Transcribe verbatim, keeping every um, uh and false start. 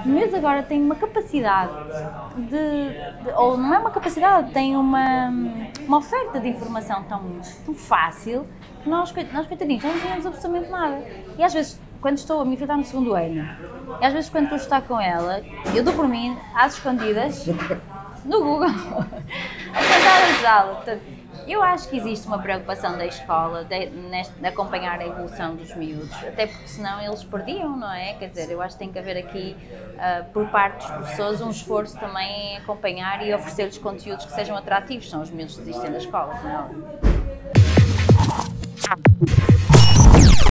miúdos agora têm uma capacidade de, de, ou não é uma capacidade, têm uma, uma oferta de informação tão, tão fácil que nós, nós coitadinhos, não entendemos absolutamente nada. E às vezes, quando estou, a minha filha está no segundo ano, e às vezes quando estou a estar com ela, eu dou por mim, às escondidas, no Google, a tentar ajudá-la. Portanto, eu acho que existe uma preocupação da escola de, neste, de acompanhar a evolução dos miúdos, até porque senão eles perdiam, não é? Quer dizer, eu acho que tem que haver aqui, uh, por parte dos professores, um esforço também em acompanhar e oferecer-lhes conteúdos que sejam atrativos, são os miúdos que desistem da escola, não é?